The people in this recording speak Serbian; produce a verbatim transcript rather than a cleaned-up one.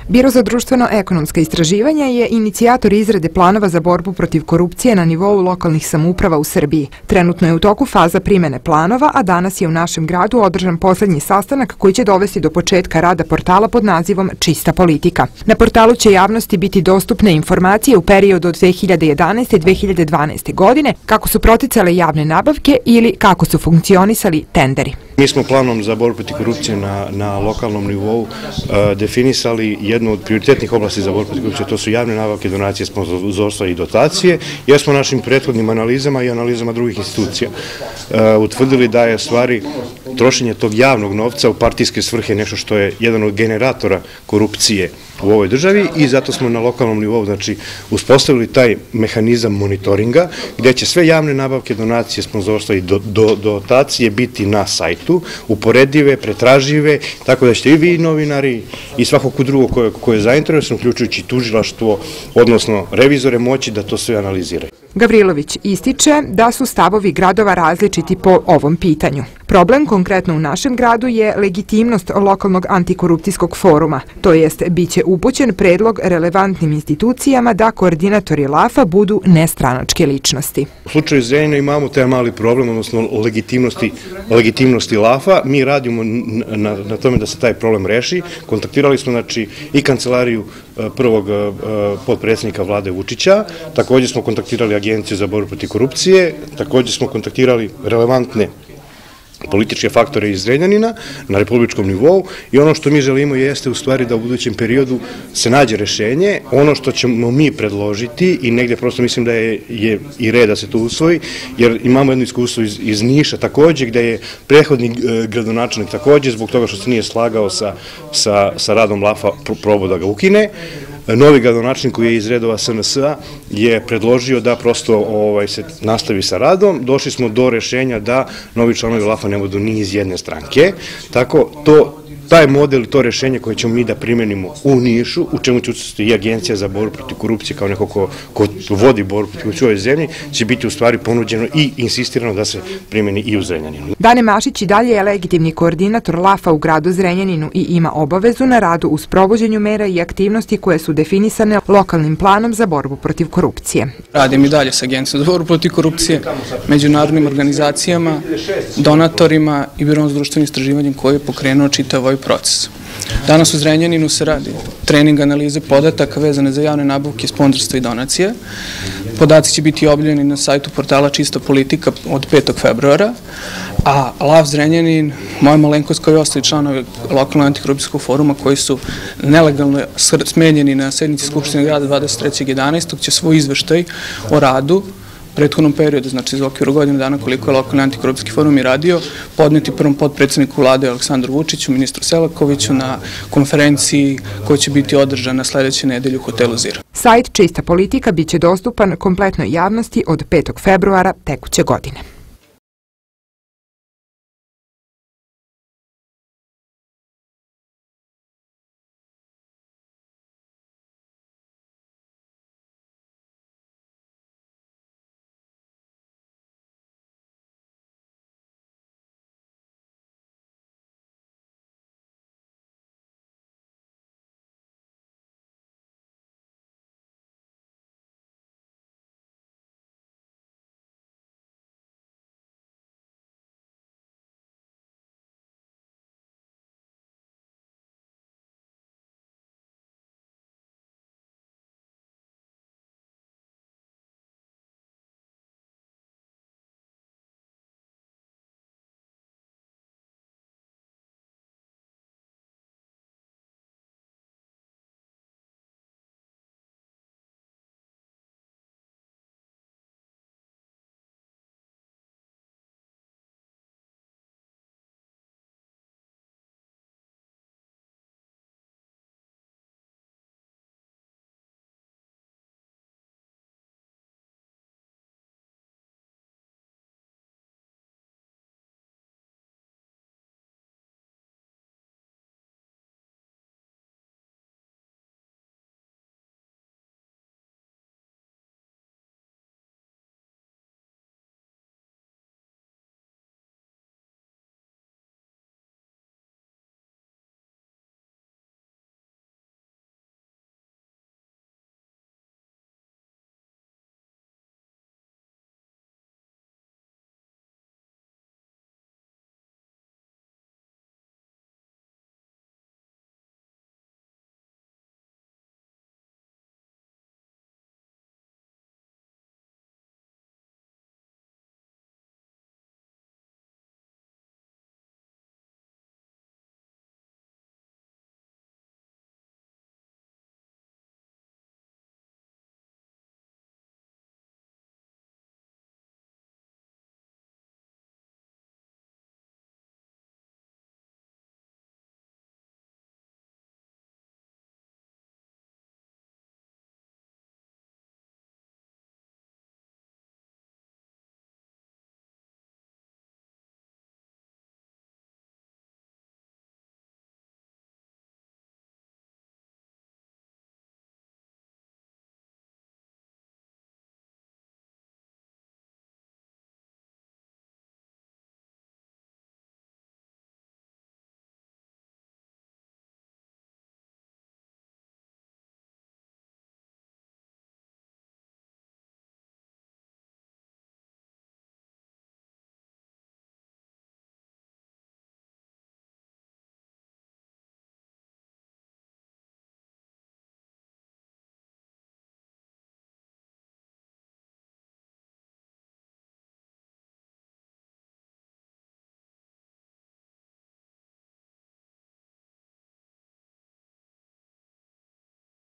Biro za društveno-ekonomska istraživanja je inicijator izrade planova za borbu protiv korupcije na nivou lokalnih samouprava u Srbiji. Trenutno je u toku faza primene planova, a danas je u našem gradu održan poslednji sastanak koji će dovesti do početka rada portala pod nazivom Čista politika. Na portalu će javnosti biti dostupne informacije u periodu od dve hiljade jedanaeste. do dve hiljade dvanaeste. godine, kako su proticale javne nabavke ili kako su funkcionisali tenderi. Mi smo planom za borbu protiv korupcije na, na lokalnom nivou uh, definisali jednu od prioritetnih oblasti za borbu protiv korupcije, to su javne nabavke, donacije, sponzorstva i dotacije, jer smo našim prethodnim analizama i analizama drugih institucija uh, utvrdili da je stvari trošenje tog javnog novca u partijske svrhe nešto što je jedan od generatora korupcije u ovoj državi i zato smo na lokalnom nivou, znači, uspostavili taj mehanizam monitoringa gde će sve javne nabavke, donacije, sponzorstva i do, do, dotacije biti na sajtu, uporedive, pretražive, tako da ćete i vi novinari i svakog drugog ko je, ko je zainteresovan, uključujući tužilaštvo, odnosno revizore, moći da to sve analiziraju. Gavrilović ističe da su stavovi gradova različiti po ovom pitanju. Problem konkretno u našem gradu je legitimnost lokalnog antikorupcijskog foruma, to jest biće upućen predlog relevantnim institucijama da koordinatori L A F-a budu nestranačke ličnosti. U slučaju Zrenjanina imamo taj mali problem, odnosno legitimnosti, legitimnosti L A F-a. Mi radimo na, na tome da se taj problem reši. Kontaktirali smo, znači, i kancelariju prvog potpredsjednika vlade Vučića, također smo kontaktirali Agenciju za borbu protiv korupcije, također smo kontaktirali relevantne političke faktore iz Zrenjanina na republičkom nivou i ono što mi želimo jeste u stvari da u budućem periodu se nađe rešenje. Ono što ćemo mi predložiti i negdje prosto mislim da je, je i red da se to usvoji, jer imamo jedno iskustvo iz, iz Niša također gde je prethodni gradonačelnik također zbog toga što se nije slagao sa, sa, sa radom L A F-a probao da ga ukine. Novi gradonačelnik koji je iz redova S N S-a je predložio da prosto ovaj, se nastavi sa radom. Došli smo do rešenja da novi članovi L A F-a ne budu ni iz jedne stranke. Tako, to, taj model i to rešenje koje ćemo mi da primenimo u Nišu, u čemu će učestvovati i Agencija za borbu protiv korupcije kao neko ko, ko vodi borbu protiv korupcije u ovoj zemlji, će biti u stvari ponuđeno i insistirano da se primeni i u Zrenjaninu. Dane Mašić i dalje je legitimni koordinator L A F-a u gradu Zrenjaninu i ima obavezu na radu u sprovođenju mera i aktivnosti koje su definisane lokalnim planom za borbu protiv korupcije. Radim i dalje sa Agencijom za borbu protiv korupcije, međunarodnim organizacijama, donatorima i Birom za društveno istraživanje koji je pokrenuo čitav ovaj proces. Danas u Zrenjaninu se radi trening analize podataka vezane za javne nabavke, sponzorstva i donacije. Podaci će biti objavljeni na sajtu portala Čista politika od petog februara, a L A F Zrenjanin, moja malenkost kao i ostali članovi lokalnog antikorupcijskog foruma koji su nelegalno smenjeni na sednici Skupštine grada dvadeset trećeg jedanaestog će svoj izveštaj o radu prethodnom periodu, znači za okviru godine dana koliko je lokalni antikorupcijski forum i radio, podneti prvom potpredsjedniku vlade Aleksandru Vučiću, ministru Selakoviću na konferenciji koja će biti održana sledeće nedelje u hotelu Zira. Sajt Čista politika biće dostupan kompletnoj javnosti od petog februara tekuće godine.